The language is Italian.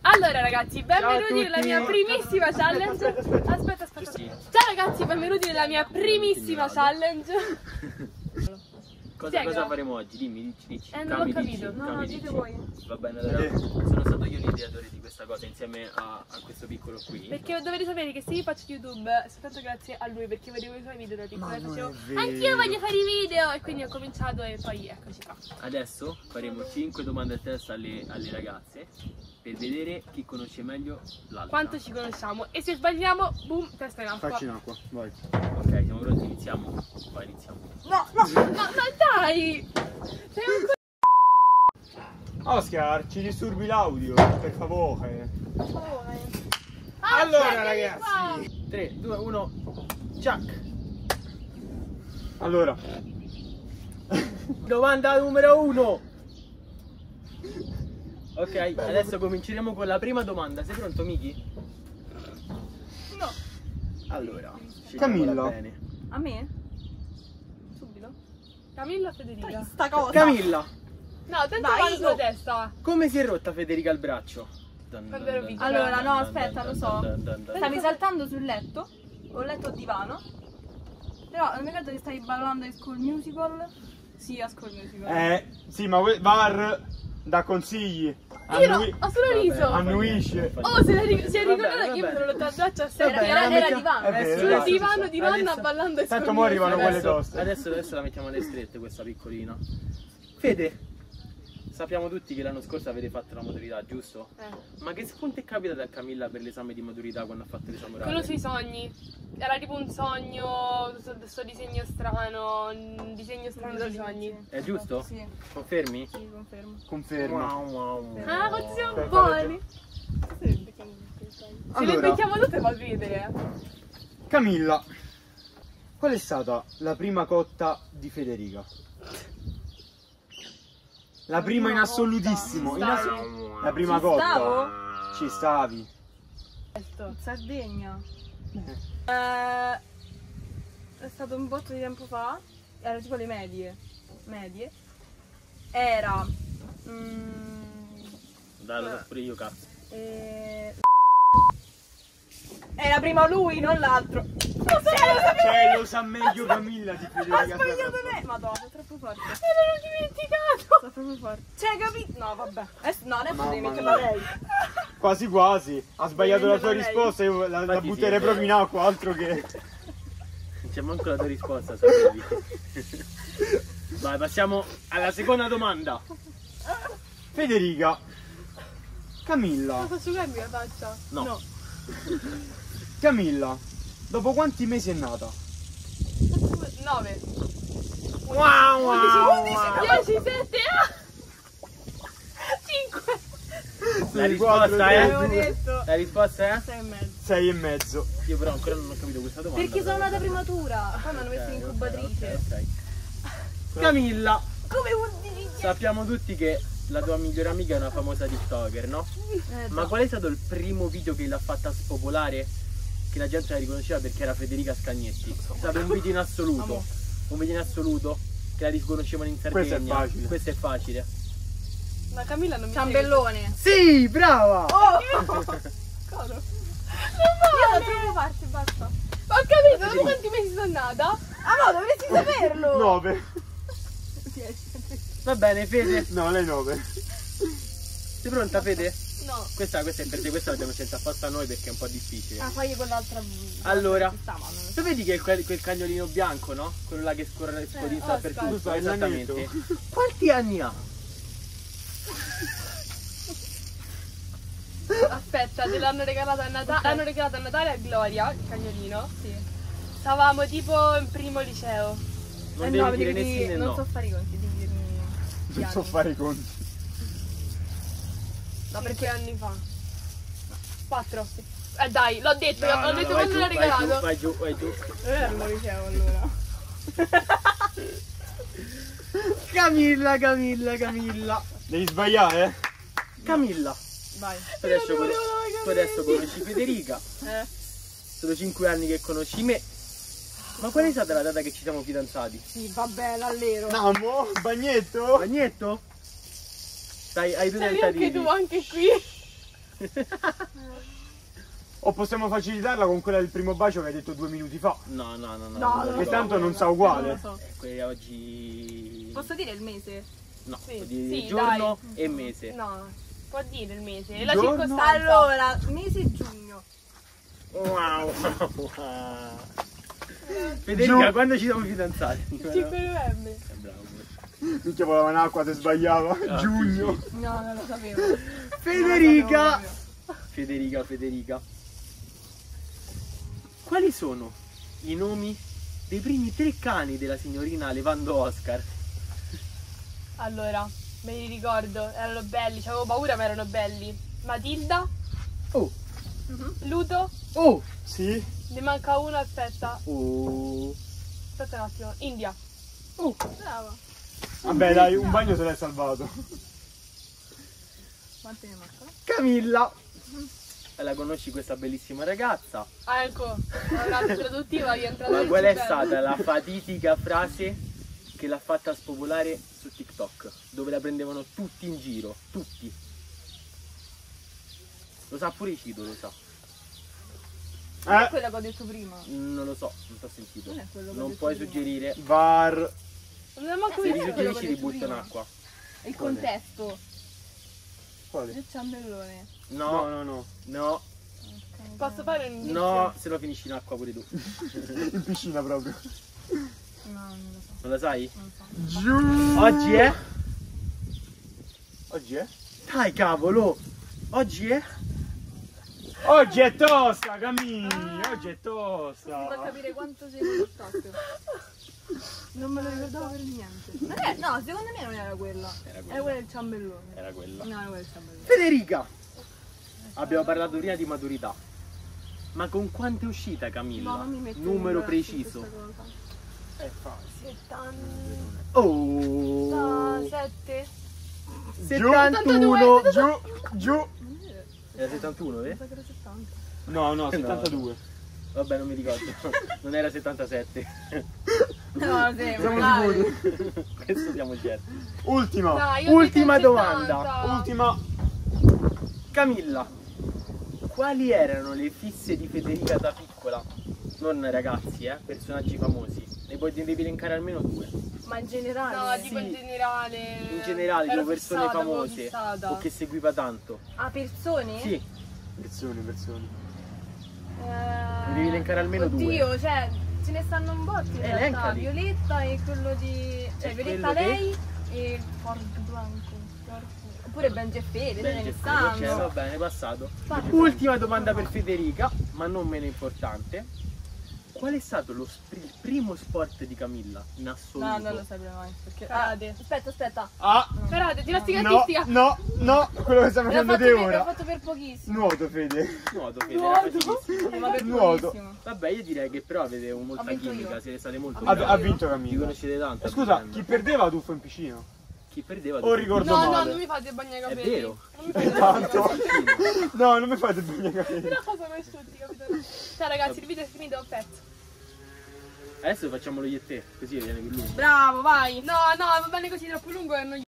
Allora ragazzi, benvenuti nella mia primissima challenge. Aspetta. Ciao ragazzi, benvenuti nella mia primissima challenge. Cosa faremo oggi? Dici. Non ho capito. No, dite voi. Va bene, allora sono stato io l'ideatore di questa cosa insieme a questo piccolo qui. Perché dovete sapere che se io faccio YouTube è soltanto grazie a lui, perché vedevo i suoi video da piccola e facevo anch'io voglio fare i video, e quindi ho cominciato e poi eccoci qua. Adesso faremo 5 domande a testa alle ragazze per vedere chi conosce meglio l'altra. Quanto ci conosciamo, e se sbagliamo, boom, testa in acqua. Facci in acqua, vai. Ok, siamo pronti, iniziamo. Vai, iniziamo. No, dai! Sei un Oscar, ci disturbi l'audio, per favore. Allora ragazzi, 3, 2, 1, Chuck. allora, Domanda numero 1. Ok, adesso cominceremo con la prima domanda. Sei pronto, Miki? No. Allora, Camilla. bene. A me? Subito? Camilla o Federica? Sta cosa. Camilla, No, tenta Vai, male sulla io. testa. come si è rotta Federica il braccio? Quando ero piccola. Allora, no, aspetta, lo so. Stavi saltando sul letto, o letto o divano. Però non mi ricordo che stavi ballando a School Musical. Sì, a School Musical. sì, ma VAR dà consigli. Io no, ho solo riso. Annuisce. Oh, si è ricordata che vabbè. io mi sono lottato a 7 Era anni divano. È vero, sul esatto. divano di nonna Adesso- ballando e Tanto mo arrivano quelle Adesso, toste. adesso la mettiamo alle strette questa piccolina. Fede, sappiamo tutti che l'anno scorso avete fatto la maturità, giusto? Ma che spunto è capitato a Camilla per l'esame di maturità quando ha fatto l'esame orale? quello sui sogni. Era tipo un sogno, questo disegno strano, un disegno strano sui sogni. È giusto? Sì, Confermi? sì, confermo. Conferma. Ah, quanti siamo Per buoni! Se le Allora, mettiamo tutte fa ridere. Camilla, qual è stata la prima cotta di Federica? La prima in assolutissimo. La prima Ci cotta. stavo? Ci stavi. In Sardegna. È stato un botto di tempo fa. Era tipo le medie. Era. Dai, lo so pure io, cazzo. Era prima lui, non l'altro. Cioè, lo sa meglio Camilla di Federica. Ha sbagliato me! Madonna, è troppo forte. Me l'ero dimenticato! Sta proprio forte. Cioè, capito? No, vabbè. Adesso Mamma devi metterla mia. lei. Quasi quasi. Ha sbagliato la tua Lei. risposta, io la Infatti butterei sì, è proprio in acqua, altro che. Non c'è manco la tua risposta, sapevi. Vai, passiamo alla seconda domanda. Federica. Camilla. Posso asciugarmi la faccia? No. Camilla. Dopo quanti mesi è nata? 9 Wow, 10, 7, 5. La risposta è? Avevo detto. La risposta è? 6 e 6,5. mezzo. Io però ancora non ho capito questa domanda. Perché sono nata prematura. Poi mi hanno messo in Ok, incubatrice. ok. Camilla, Come vuol dire? sappiamo tutti che la tua migliore amica è una famosa TikToker, no? Ma qual è stato il primo video che l'ha fatta spopolare? Che la gente la riconosceva perché era Federica Scagnetti. È stato un video in assoluto. Un video in assoluto che la riconoscevano in Sardegna. Questo è facile. Questo è facile. Ma Camilla non mi Ciambellone. Sì, brava! Oh! Cosa? Io so troppo parte, basta. Ma ho capito, dopo quanti mesi sono nata? Ah no, dovresti saperlo. 9. Va bene, Fede. No, lei 9. Sei pronta, Fede? No. Questa è per te, questa l'abbiamo scelta apposta a noi perché è un po' difficile. Ah, fai quell'altra. Allora, Ci sta, ma non lo so. tu vedi che quel cagnolino bianco, no? Quello là che scorre scodinza dappertutto. Oscar. Esattamente. Quanti anni ha? Aspetta, te l'hanno regalato a Natale. L'hanno regalato a Natale a Gloria, il cagnolino. Sì. Stavamo tipo in primo liceo. Non devi dire devi né sì né non no. so fare i conti, devi dirmi. gli Non so anni. fare i conti. No, perché anni fa? 4. Dai, l'ho detto, No, l'ho no, detto vai quando giù, l'ho regalato. vai giù, vai giù. Non era primo liceo allora. Camilla. Devi sbagliare, Camilla. Vai. Tu adesso conosci Federica. Sono 5 anni che conosci me. Ma qual è stata la data che ci siamo fidanzati? Sì, vabbè, l'allero. No, mo, bagnetto? Bagnetto? Dai, hai due Sei tentativi. anche tu, anche qui. O possiamo facilitarla con quella del primo bacio che hai detto 2 minuti fa. No, Che tanto non sa uguale. Non lo so. Quella oggi... Posso dire il mese? No, Sì, di sì, giorno e mese. No, può dire il mese. E la Giorno? circostanza. Allora, mese giugno. Wow. Federica, quando ci siamo fidanzati? 5 novembre. Bravo. Minchia, voleva un'acqua se sbagliava. Ah, Giugno. No, non lo sapevo. Federica! Federica. Quali sono i nomi dei primi 3 cani della signorina Levando Oscar? Allora, me li ricordo, erano belli, avevo paura ma erano belli. Matilda, Oh, Ludo, oh, Sì? ne manca uno, aspetta. oh. Aspetta un attimo, India. Bravo. Vabbè dai, un bagno se l'hai salvato. Quante ne mancano? Camilla. La conosci questa bellissima ragazza? Ah, ecco, la traduttiva gli è entrata Ma nel qual è cervello. stata la fatidica frase che l'ha fatta spopolare su TikTok? Dove la prendevano tutti in giro, tutti. Lo sa pure Cido, lo sa. Non è quella che ho detto prima. Non lo so, non t'ho sentito. Non è quello che ho Non detto puoi prima. suggerire. VAR. Non è manco Se visto. li quello suggerisci che ho ti detto butto in prima. acqua. Il Qual è? contesto Quale? del ciambellone. No, no, Posso fare un indizio? no, se no finisci in acqua pure tu. In piscina proprio. No, non lo so. Non la sai? Non so. Giù. Oggi è? Oggi è? Dai cavolo! Oggi è? Oggi è tosta, Camille. Oggi è Mi fa tosta. capire quanto sei distratto. Non me lo ricordavo per niente. Non è, no, secondo me non era quella. Era Era quella. quella del ciambellone. Era quella. No, era quella del ciambellone. Federica! Abbiamo parlato prima di maturità. Ma con quanto è uscita Camilla? No, non mi metto Numero in preciso. questa cosa. È facile. 70. Oh! 7. 71! Giù. Era 71, Mi eh? sa che era 70. No, 72. Vabbè, non mi ricordo. Non era 77. No, sì, Siamo magari. sicuri. Questo siamo certi. Ultima. No, io ho Ultima detto domanda. 70. Ultima. Camilla, quali erano le fisse di Federica da piccola? Non ragazzi, personaggi famosi. Ne devi elencare almeno 2. Ma in generale. No, tipo in Sì. generale. In generale, ero tipo persone fissata, proprio famose fissata. o che seguiva tanto. Ah, persone? Sì, Persone. ne devi elencare almeno 2. Oddio, cioè, ce ne stanno un botto in realtà. Elencali. Violetta e quello di... Cioè, E Violetta quello lei e Forte Blanco. Oppure Benji e Fede, ce ne Va stanno. bene, passato. Infatti. Ultima domanda per Federica, ma non meno importante. Qual è stato il primo sport di Camilla in assoluto? No, non lo saprei mai. Perché... Karate. Aspetta. Ah. Karate, ginnastica No, artistica. no. Quello che stiamo facendo te L'ho ora. fatto per pochissimo. Nuoto, Fede. Nuoto, Fede, era facilissimo. Ma per Nuoto. pochissimo. Vabbè, io direi che però avete molta Ho vinto chimica, io. siete state molto Ha bravi. vinto Vi Camilla. conoscete tanto. a Scusa, vicenda. chi perdeva tuffo in piscina? Chi perdeva? O ricordo No, male. non mi fate bagnare i È capelli. vero. Non mi fate bagnare i Tanto. capelli. No, non mi fate bene capire. Una cosa per tutti, capito? Ciao ragazzi, il video è finito, pezzo. Adesso facciamolo io e te, così viene più lungo. Bravo, vai. No, va bene così, troppo lungo e non